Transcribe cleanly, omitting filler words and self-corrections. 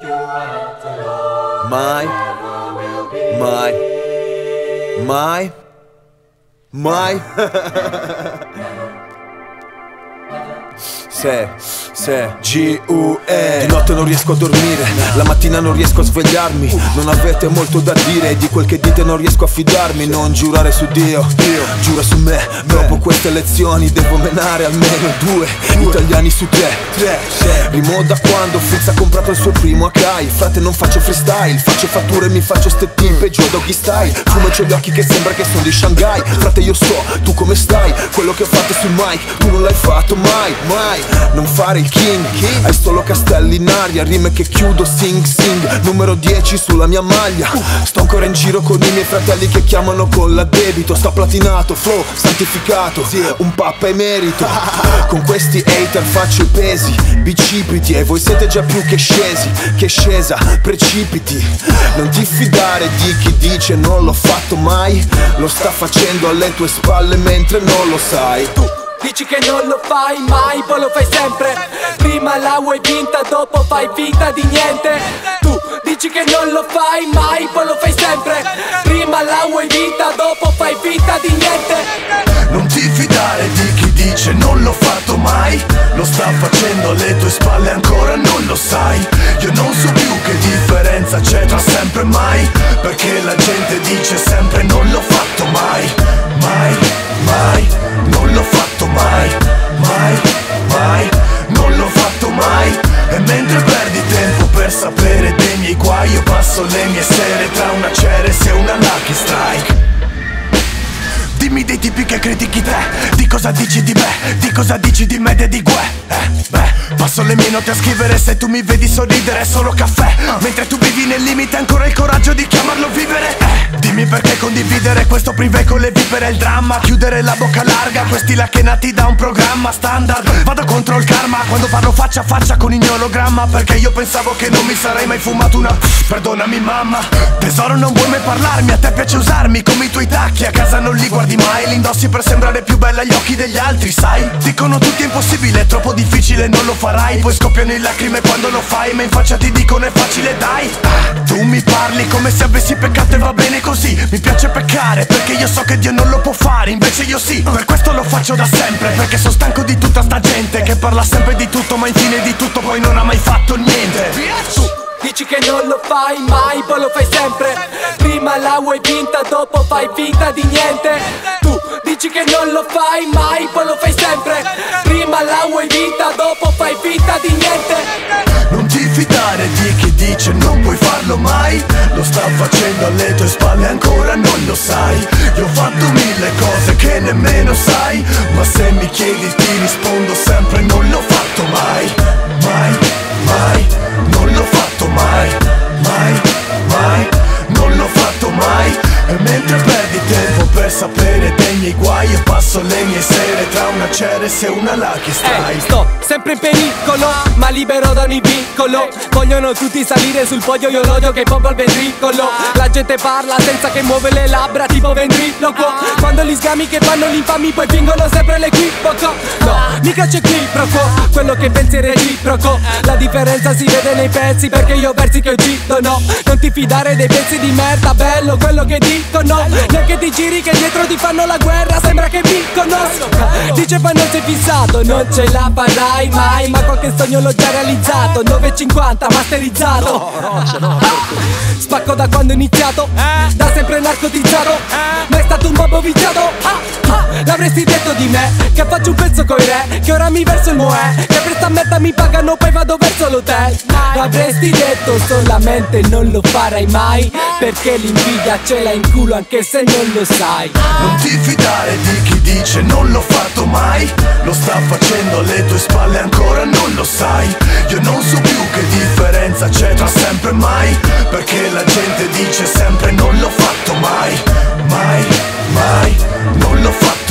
Mai, mai, mai, mai. Se G-U-E. Di notte non riesco a dormire, la mattina non riesco a svegliarmi. Non avete molto da dire e di quel che dite non riesco a fidarmi. Non giurare su Dio, giura su me. Dopo queste lezioni devo menare almeno 2 italiani su 3. Rimo da quando Fritz ha comprato il suo primo Akai. Frate, non faccio freestyle, faccio fatture e mi faccio ste tipe giù doggy style. Fumo e c'ho gli occhi che sembra che sono di Shanghai. Frate, io sto, tu come stai? Quello che ho fatto sul mic, tu non l'hai fatto mai, mai. Non fare il king, hai solo castelli in aria. Rime che chiudo, sing sing. Numero 10 sulla mia maglia. Sto ancora in giro con i miei fratelli che chiamano con l'addebito. Sto platinato, flow santificato, un pappa emerito. Con questi hater faccio i pesi, bicipiti. E voi siete già più che scesi, che scesa, precipiti. Non ti fidare di chi dice non l'ho fatto mai. Lo sta facendo alle tue spalle mentre non lo sai. Dici che non lo fai mai, poi lo fai sempre. Prima la vuoi vinta, dopo fai finta di niente. Tu dici che non lo fai mai, poi lo fai sempre. Prima la vuoi vinta, dopo fai finta di niente. Non ti fidare di chi dice non l'ho fatto mai. Lo sta facendo alle tue spalle, ancora non lo sai. Io non so più che differenza c'è tra sempre e mai, perché la gente dice sempre non l'ho fatto mai. Mai, mai, non l'ho fatto mai. Mai, mai, non l'ho fatto mai. E mentre perdi tempo per sapere dei miei guai, io passo le mie sere tra una Ceres e una Lucky Strike. Dimmi dei tipi che critichi te, di cosa dici di me, di cosa dici di me e di Gue. Passo le mie notti a scrivere, se tu mi vedi sorridere è solo caffè. Mentre tu vivi nel limite ancora il coraggio di chiamarlo vivere. Dimmi perché condividere questo privé con le vipere è il dramma. Chiudere la bocca larga, questi là che nati da un programma standard. Vado contro il karma quando parlo faccia a faccia con il mio ologramma, perché io pensavo che non mi sarei mai fumato una. Perdonami mamma. Tesoro, non vuoi mai parlarmi, a te piace usarmi come i tuoi tacchi. A casa non li guardi mai, li indossi per sembrare più bella agli occhi degli altri, sai? Dicono tutti è impossibile, è troppo difficile, non lo farai. Poi scoppiano in lacrime quando lo fai, ma in faccia ti dicono è facile, dai. Tu mi parli come se avessi peccato e va bene così. Mi piace peccare perché io so che Dio non lo può fare, invece io sì. Per questo lo faccio da sempre, perché sono stanco di tutta sta gente che parla sempre di tutto ma infine di tutto poi non ha mai fatto niente. Dici che non lo fai mai, poi lo fai sempre. Prima la vuoi vinta, dopo fai finta di niente. Tu dici che non lo fai mai, poi lo fai sempre. Prima la vuoi vinta, dopo fai finta di niente. Non ti fidare di chi dice non puoi farlo mai. Lo sta facendo alle tue spalle, ancora non lo sai. Io ho fatto 1000 cose che nemmeno sai, ma se mi chiedi ti rispondo sempre non l'ho fatto mai. Mai, mai, non l'ho fatto mai. Mai, mai, non l'ho fatto mai. E mentre perdi tempo per sapere dei miei guai, io passo le mie sere tra una Ceres e una Lucky Strike. Sto sempre in pericolo, ma libero da ogni vincolo. Vogliono tutti salire sul podio, io l'odio che pompa il ventricolo. La gente parla senza che muove le labbra tipo ventriloquo. Quando li sgami che fanno gli infami poi fingono sempre l'equivoco. No, mica c'è equivoco, quello che pensi è reciproco. La differenza si vede nei pezzi, perché io ho versi che uccidono. Non ti fidare dei pezzi di merda, bello quello che dicono. Neanche ti giri che dietro ti fanno la guerra, sembra che vincono. Dice poi non sei fissato, non ce la farai mai, ma qualche sogno l'ho già realizzato. 950 masterizzato. Spacco da quando ho iniziato, da sempre narcotizzato. Ma è stato un babbo viziato. L'avresti detto di me, che faccio un pezzo coi re, che ora mi verso il moè, che per sta merda mi pagano poi vado verso l'hotel. L'avresti detto solamente non lo farai mai, perché l'invidia ce l'hai in culo anche se non lo sai. Non ti fidare di chi dice non l'ho fatto mai. Lo sta facendo alle tue spalle, ancora non lo sai. Io non so più che differenza c'è tra sempre e mai, perché la gente dice sempre non l'ho fatto mai. Mai, mai, non l'ho fatto